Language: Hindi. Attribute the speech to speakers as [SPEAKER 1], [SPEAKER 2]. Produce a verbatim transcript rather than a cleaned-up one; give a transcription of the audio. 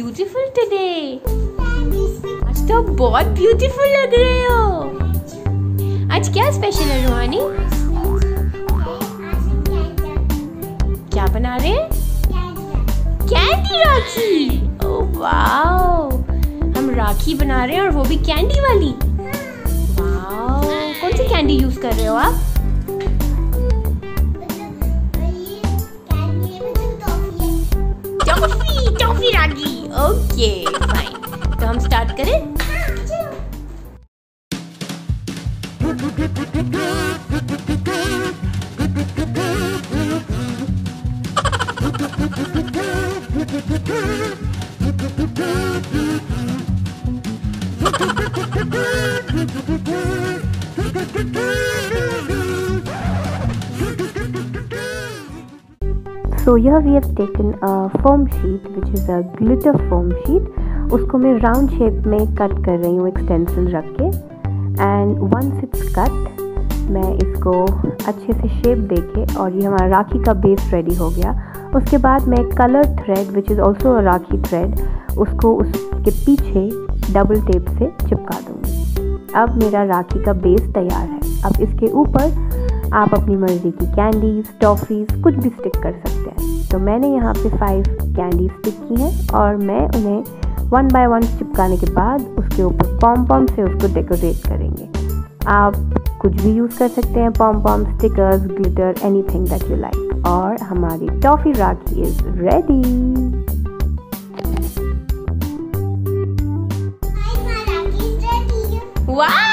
[SPEAKER 1] Beautiful today. आज तो बहुत ब्यूटीफुल लग रहे हो। आज क्या स्पेशल है रूहानी? क्या बना रहे हैं? कैंडी राखी। ओह वाओ, हम राखी बना रहे हैं और वो भी कैंडी वाली। वाओ, कौन सी कैंडी यूज कर रहे हो आप? Toffee, toffee rakhi. Okay fine, तो हम स्टार्ट करें।
[SPEAKER 2] So here we have taken a foam sheet which is a glitter foam sheet. उसको मैं राउंड शेप में कट कर रही हूँ एक स्टेंसिल रख के। एंड वंस इट्स कट मैं इसको अच्छे से शेप देके, और ये हमारा राखी का बेस रेडी हो गया। उसके बाद मैं colour thread which is also a rakhi thread, उसको उसके पीछे डबल टेप से चिपका दूँगी। अब मेरा राखी का बेस तैयार है। अब इसके ऊपर आप अपनी मर्ज़ी की कैंडीज़, टॉफ़ीज़ कुछ भी स्टिक कर सकते हैं। तो मैंने यहाँ पे फाइव कैंडीज स्टिक की हैं और मैं उन्हें वन बाय वन चिपकाने के बाद उसके ऊपर पॉम पॉम से उसको डेकोरेट करेंगे। आप कुछ भी यूज़ कर सकते हैं, pom pom, stickers, glitter, anything that you like. और हमारी टॉफ़ी राखी इज़ रेडी।
[SPEAKER 1] वाह,